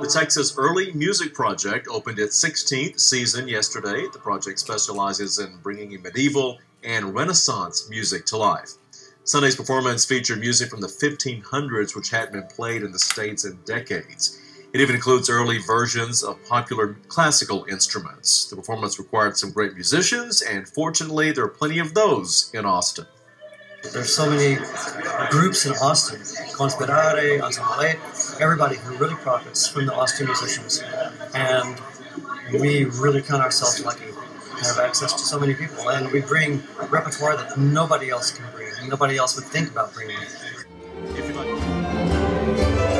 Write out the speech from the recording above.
Texas Early Music Project opened its 16th season yesterday. The project specializes in bringing medieval and Renaissance music to life. Sunday's performance featured music from the 1500s, which hadn't been played in the States in decades. It even includes early versions of popular classical instruments. The performance required some great musicians, and fortunately, there are plenty of those in Austin. There's so many groups in Austin, Conspirare, Ensemble, everybody who really profits from the Austin musicians. And we really count ourselves lucky to have access to so many people. And we bring repertoire that nobody else can bring, nobody else would think about bringing.